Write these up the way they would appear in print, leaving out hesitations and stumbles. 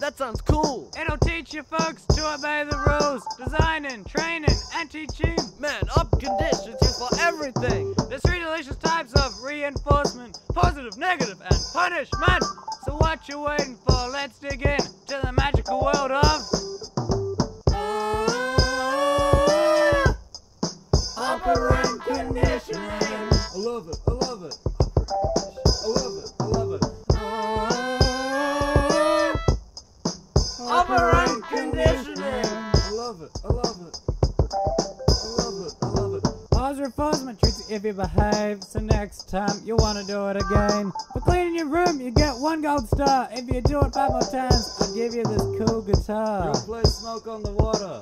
that sounds cool. It'll teach you folks to obey the rules. Designing, training, and teaching. Man, up conditions is for everything. There's 3 delicious types of reinforcement: positive, negative, and punishment. So what you waiting for? Let's dig in to the magical world of Operant Conditioning. I love it, I love it. I love it, I love it. Operant Conditioning. I love it, I love it. I love it, I love it. Positive reinforcement treats you if you behave, so next time you want to do it again. For cleaning your room, you get 1 gold star. If you do it 5 more times, I'll give you this cool guitar. You'll play Smoke on the Water.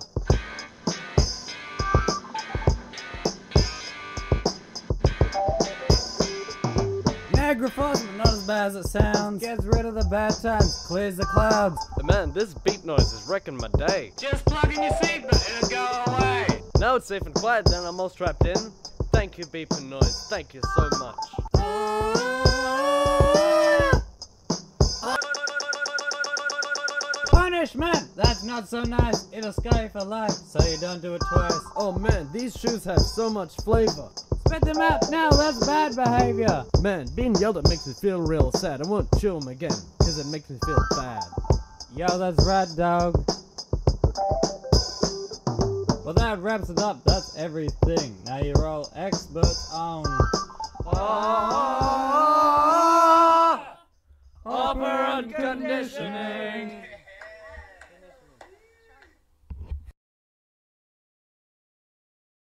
Neg reinforcement, not as bad as it sounds. Gets rid of the bad times, clears the clouds. Man, this beat noise is wrecking my day. Just plug in your seatbelt, it'll go away. Now it's safe and quiet, then I'm all strapped in. Thank you, beeping noise. Thank you so much. Punishment! That's not so nice. It'll scar you for life, so you don't do it twice. Oh man, these shoes have so much flavor. Spit them out now, that's bad behavior. Man, being yelled at makes me feel real sad. I won't chew them again, cause it makes me feel bad. Yo, that's right, dog. Well, that wraps it up. That's everything. Now you're all experts on Operant Conditioning.